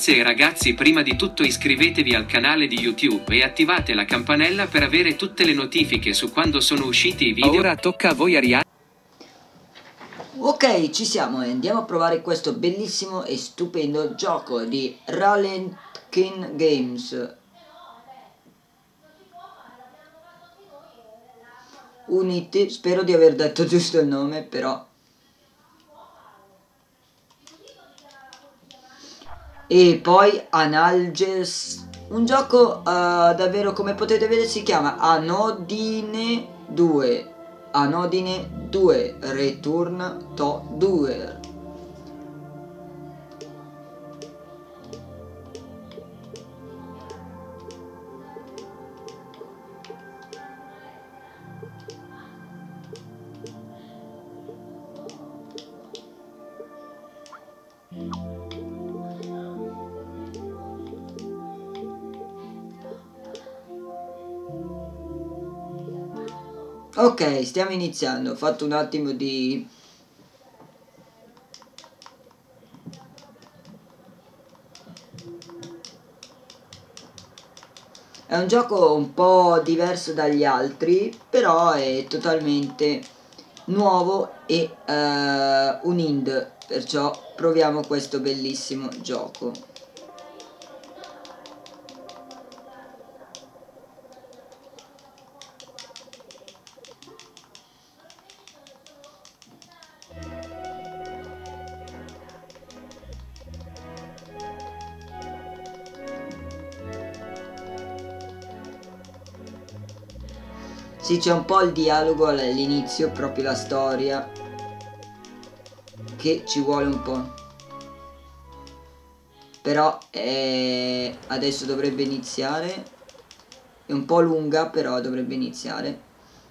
Ragazze e ragazzi, prima di tutto iscrivetevi al canale di YouTube e attivate la campanella per avere tutte le notifiche su quando sono usciti i video. Ora tocca a voi, Arianna. Ok, ci siamo e andiamo a provare questo bellissimo e stupendo gioco di Raleigh Games. Unity, spero di aver detto giusto il nome, però. E poi Analges, un gioco davvero, come potete vedere, si chiama Anodine 2. Anodine 2 Return to Doer. Ok, stiamo iniziando. Ho fatto un attimo di... È un gioco un po' diverso dagli altri, però è totalmente nuovo e un indie, perciò proviamo questo bellissimo gioco. Sì, c'è un po' il dialogo all'inizio, proprio la storia, che ci vuole un po'. Però adesso dovrebbe iniziare. È un po' lunga, però dovrebbe iniziare.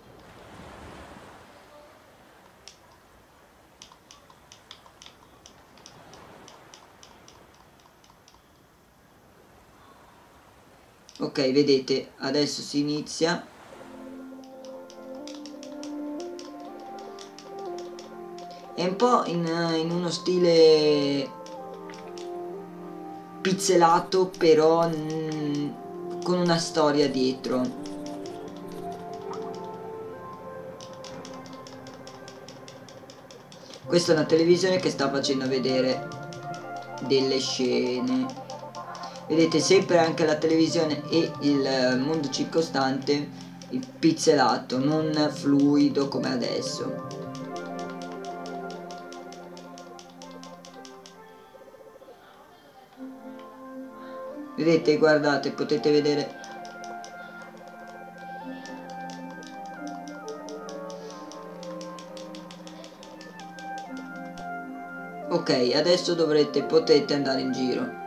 Ok, vedete, adesso si inizia. È un po' in uno stile pizzelato, però con una storia dietro. Questa è una televisione che sta facendo vedere delle scene. Vedete sempre anche la televisione e il mondo circostante, il pizzelato, non fluido come adesso. Vedete, guardate, potete vedere. Ok, adesso potete andare in giro.